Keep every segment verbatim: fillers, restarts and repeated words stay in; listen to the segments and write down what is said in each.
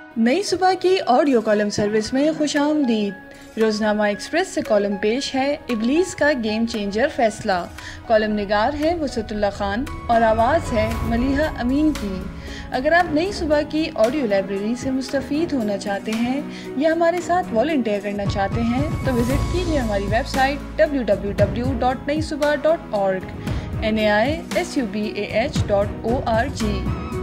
नई सुबह की ऑडियो कॉलम सर्विस में खुशामदीद। रोजनामा एक्सप्रेस से कॉलम पेश है इबलीस का गेम चेंजर फैसला। कॉलम निगार है वसतुल्ला खान और आवाज़ है मलिहा अमीन की। अगर आप नई सुबह की ऑडियो लाइब्रेरी से मुस्तफ़ीद होना चाहते हैं या हमारे साथ वॉलंटियर करना चाहते हैं तो विज़िट कीजिए हमारी website W W W dot Nai Subah dot org N A I S U B A H dot O R G.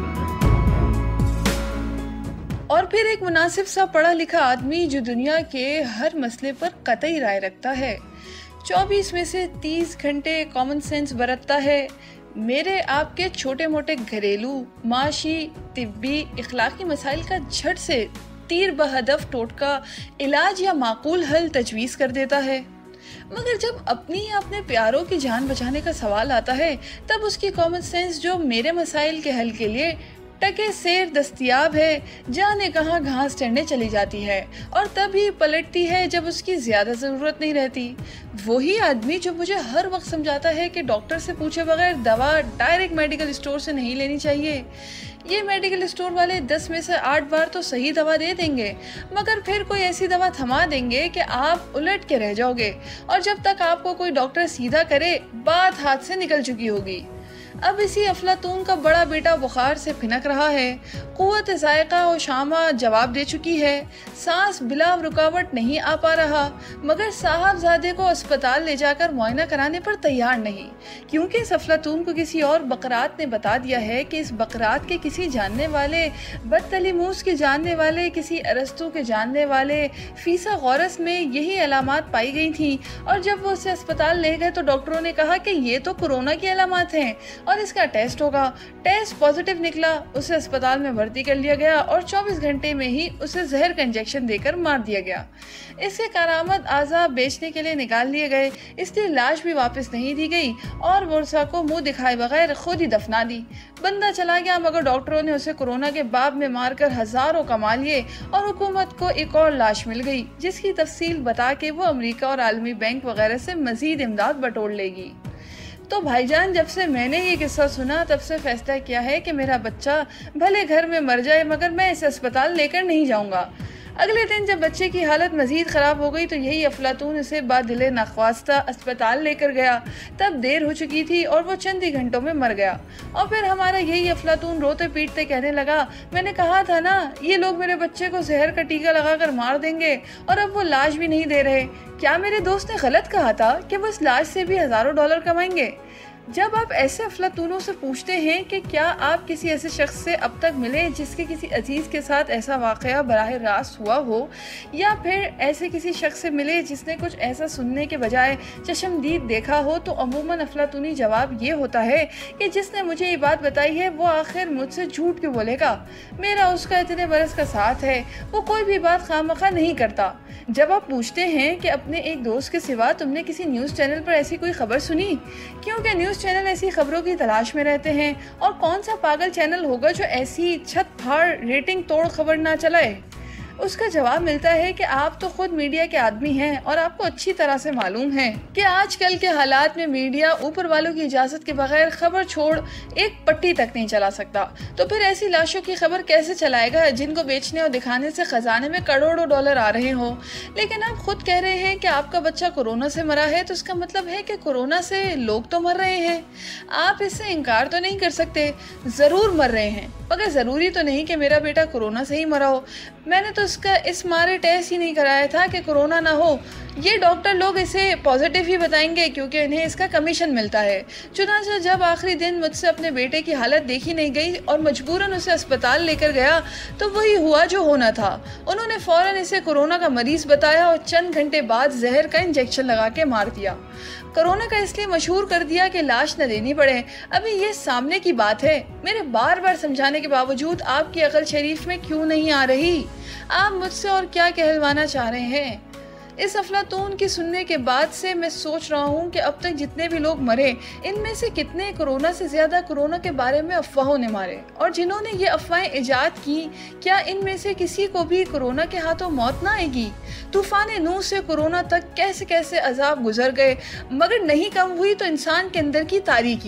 और फिर एक मुनासिब सा पढ़ा लिखा आदमी जो दुनिया के हर मसले पर कतई राय रखता है, चौबीस में से तीस घंटे कॉमन सेंस बरतता है, मेरे आपके छोटे मोटे घरेलू, माशी, तिब्बी, इखलाकी मसाइल का झट से तीर बहदफ टोटका इलाज या माकूल हल तजवीज़ कर देता है। मगर जब अपनी या अपने प्यारों की जान बचाने का सवाल आता है तब उसकी कॉमन सेंस जो मेरे मसाइल के हल के लिए टके सेर दस्तियाब है, जाने कहाँ घास चढ़ने चली जाती है और तभी पलटती है जब उसकी ज़्यादा ज़रूरत नहीं रहती। वही आदमी जो मुझे हर वक्त समझाता है कि डॉक्टर से पूछे बगैर दवा डायरेक्ट मेडिकल स्टोर से नहीं लेनी चाहिए। ये मेडिकल स्टोर वाले दस में से आठ बार तो सही दवा दे देंगे मगर फिर कोई ऐसी दवा थमा देंगे कि आप उलट के रह जाओगे और जब तक आपको कोई डॉक्टर सीधा करे बात हाथ से निकल चुकी होगी। अब इसी अफलातून का बड़ा बेटा बुखार से फिनक रहा है, कुव्वत ज़ायक़ा और शामा जवाब दे चुकी है, सांस बिला रुकावट नहीं आ पा रहा मगर साहबजादे को अस्पताल ले जाकर मुआयना कराने पर तैयार नहीं, क्योंकि इस अफलातून को किसी और बकरात ने बता दिया है कि इस बकरात के किसी जानने वाले, बदतलीमूस के जानने वाले, किसी अरस्तु के जानने वाले फीसा गौरस में यही अलामात पाई गई थी और जब वो उसे अस्पताल ले गए तो डॉक्टरों ने कहा कि ये तो कोरोना की अलामात हैं और इसका टेस्ट होगा। टेस्ट पॉजिटिव निकला, उसे अस्पताल में भर्ती कर लिया गया और चौबीस घंटे में ही उसे जहर का इंजेक्शन देकर मार दिया गया। इसके करामत आज़ा बेचने के लिए निकाल लिए गए, इसलिए लाश भी वापस नहीं दी गई और वर्षा को मुंह दिखाए बगैर खुद ही दफना दी। बंदा चला गया मगर डॉक्टरों ने उसे कोरोना के बाब में मारकर हजारों कमा लिए और हुकूमत को एक और लाश मिल गई जिसकी तफसील बता के वो अमेरिका और आलमी बैंक वगैरह से मजीद इमदाद बटोर लेगी। तो भाईजान, जब से मैंने ये किस्सा सुना तब से फैसला किया है कि मेरा बच्चा भले घर में मर जाए मगर मैं इसे अस्पताल लेकर नहीं जाऊंगा। अगले दिन जब बच्चे की हालत मजीद ख़राब हो गई तो यही अफलातून इसे बादिले नख्वास्ता अस्पताल लेकर गया। तब देर हो चुकी थी और वो चंद ही घंटों में मर गया। और फिर हमारा यही अफलातून रोते पीटते कहने लगा, मैंने कहा था ना ये लोग मेरे बच्चे को जहर का टीका लगाकर मार देंगे और अब वो लाश भी नहीं दे रहे। क्या मेरे दोस्त ने गलत कहा था कि वो इस लाश से भी हज़ारों डॉलर कमाएंगे? जब आप ऐसे अफलातूनों से पूछते हैं कि क्या आप किसी ऐसे शख्स से अब तक मिले जिसके किसी अजीज़ के साथ ऐसा वाक़या बराह रास्त हुआ हो, या फिर ऐसे किसी शख्स से मिले जिसने कुछ ऐसा सुनने के बजाय चश्मदीद देखा हो, तो अमूमन अफलातूनी जवाब ये होता है कि जिसने मुझे ये बात बताई है वो आखिर मुझसे झूठ क्यों बोलेगा, मेरा उसका इतने बरस का साथ है, वो कोई भी बात खामखा नहीं करता। जब आप पूछते हैं कि अपने एक दोस्त के सिवा तुमने किसी न्यूज़ चैनल पर ऐसी कोई खबर सुनी, क्योंकि न्यूज़ चैनल ऐसी खबरों की तलाश में रहते हैं और कौन सा पागल चैनल होगा जो ऐसी छत फाड़ रेटिंग तोड़ खबर ना चलाए, उसका जवाब मिलता है कि आप तो खुद मीडिया के आदमी हैं और आपको अच्छी तरह से मालूम है कि आजकल के हालात में मीडिया ऊपर वालों की इजाज़त के बगैर खबर छोड़ एक पट्टी तक नहीं चला सकता। तो फिर ऐसी लाशों की खबर कैसे चलाएगा जिनको बेचने और दिखाने से खजाने में करोड़ों डॉलर आ रहे हो। लेकिन आप खुद कह रहे हैं कि आपका बच्चा कोरोना से मरा है, तो इसका मतलब है कि कोरोना से लोग तो मर रहे हैं। आप इससे इनकार तो नहीं कर सकते, ज़रूर मर रहे हैं, मगर ज़रूरी तो नहीं कि मेरा बेटा कोरोना से ही मरा हो। मैंने तो इसका इस मारे टेस्ट ही नहीं कराया था कि कोरोना ना हो। ये डॉक्टर लोग इसे पॉजिटिव ही बताएंगे क्योंकि इन्हें इसका कमीशन मिलता है। चुनांचे जब आखिरी दिन मुझसे अपने बेटे की हालत देखी नहीं गई और मजबूरन उसे अस्पताल लेकर गया तो वही हुआ जो होना था। उन्होंने फ़ौरन इसे कोरोना का मरीज़ बताया और चंद घंटे बाद जहर का इंजेक्शन लगा के मार दिया। कोरोना का इसलिए मशहूर कर दिया कि लाश न देनी पड़े। अभी ये सामने की बात है, मेरे बार बार समझाने के बावजूद आपकी अकल शरीफ में क्यों नहीं आ रही? आप मुझसे और क्या कहलवाना चाह रहे हैं? इस अफलातून की सुनने के बाद से मैं सोच रहा हूँ कि अब तक जितने भी लोग मरे इनमें से कितने कोरोना से ज़्यादा कोरोना के बारे में अफवाहों ने मारे, और जिन्होंने ये अफवाहें इजाद की क्या इनमें से किसी को भी कोरोना के हाथों मौत ना आएगी? तूफान नूह से कोरोना तक कैसे कैसे अजाब गुजर गए मगर नहीं कम हुई तो इंसान के अंदर की तारीकी।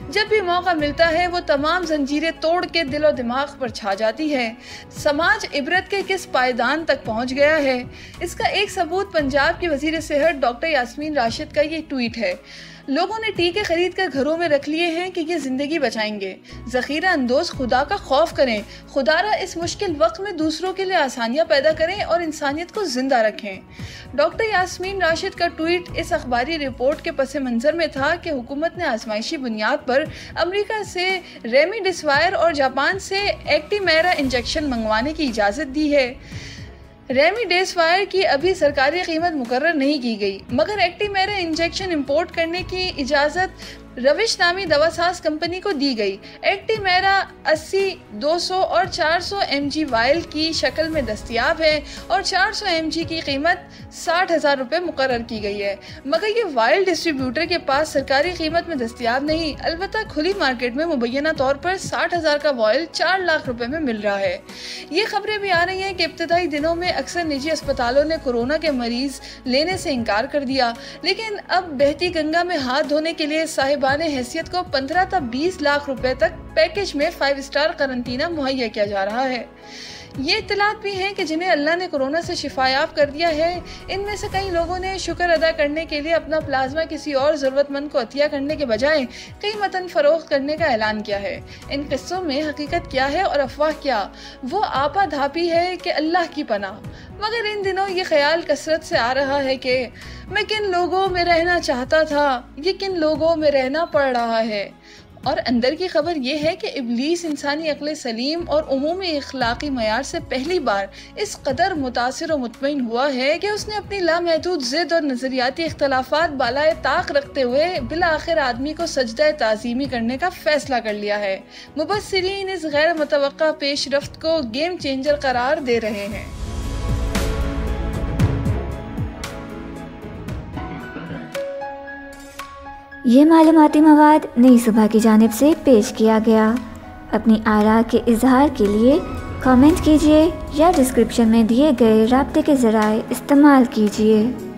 जब भी मौका मिलता है वो तमाम जंजीरें तोड़ के दिलो दिमाग पर छा जाती है। समाज इबरत के किस पायदान तक पहुंच गया है, इसका एक सबूत पंजाब की वजीर सेहत डॉक्टर यास्मीन राशिद का ये ट्वीट है। लोगों ने टीके खरीद कर घरों में रख लिए हैं कि ये जिंदगी बचाएंगे। जखीरा अंदोज खुदा का खौफ करें, खुदारा इस मुश्किल वक्त में दूसरों के लिए आसानियां पैदा करें और इंसानियत को जिंदा रखें। डॉक्टर यास्मीन राशिद का ट्वीट इस अखबारी रिपोर्ट के पस मंजर में था कि हुकूमत ने आजमाइशी बुनियाद पर अमेरिका से रेमडेसिविर और जापान से एक्टिमेरा इंजेक्शन मंगवाने की इजाज़त दी है। रेमडेसिविर की अभी सरकारी कीमत मुकर्रर नहीं की गई, मगर एक्टिमेरा इंजेक्शन इंपोर्ट करने की इजाज़त रविश नामी दवासाज कंपनी को दी गई। एक्टिमेरा अस्सी, दो सौ और चार सौ एम जी वायल की शक्ल में दस्तियाब है और चार सौ एम जी की कीमत साठ हज़ार रुपये मुकर्रर की गई है, मगर ये वायल डिस्ट्रीब्यूटर के पास सरकारी कीमत में दस्तियाब नहीं, अलबत्ता खुली मार्केट में मुबैना तौर पर साठ हज़ार का वायल चार लाख रुपए में मिल रहा है। ये खबरें भी आ रही हैं कि इब्तदाई दिनों में अक्सर निजी अस्पतालों ने कोरोना के मरीज लेने से इनकार कर दिया, लेकिन अब बहती गंगा में हाथ धोने के लिए साहिबान हैसियत को पंद्रह तक बीस लाख रुपए तक पैकेज में फाइव स्टार करंटीना मुहैया किया जा रहा है। ये इत्तलात भी हैं कि जिन्हें अल्लाह ने कोरोना से शिफायाब कर दिया है, इनमें से कई लोगों ने शुक्र अदा करने के लिए अपना प्लाज्मा किसी और ज़रूरतमंद को अतिया करने के बजाय कीमतन फरोख्त करने का ऐलान किया है। इन किस्सों में हकीकत क्या है और अफवाह क्या, वो आपा धापी है कि अल्लाह की पनाह। मगर इन दिनों ये ख्याल कसरत से आ रहा है कि मैं किन लोगों में रहना चाहता था, ये किन लोगों में रहना पड़ रहा है। और अंदर की खबर यह है कि इब्लीस इंसानी अक्ल सलीम और उमूमी इखलाकी मयार से पहली बार इस कदर मुतासिर और मुतमईन हुआ है कि उसने अपनी लामहदूद ज़िद और नज़रियाती इख्तलाफात बालाए ताक रखते हुए बिला आखिर आदमी को सजदा ताज़ीमी करने का फैसला कर लिया है। मुबस्सिरीन इस गैर मुतवक्का पेशरफ्त को गेम चेंजर करार दे रहे हैं। ये मालूमाती मवाद नई सुबह की जानिब से पेश किया गया। अपनी आरा के इजहार के लिए कमेंट कीजिए या डिस्क्रिप्शन में दिए गए राब्ते के ज़राए इस्तेमाल कीजिए।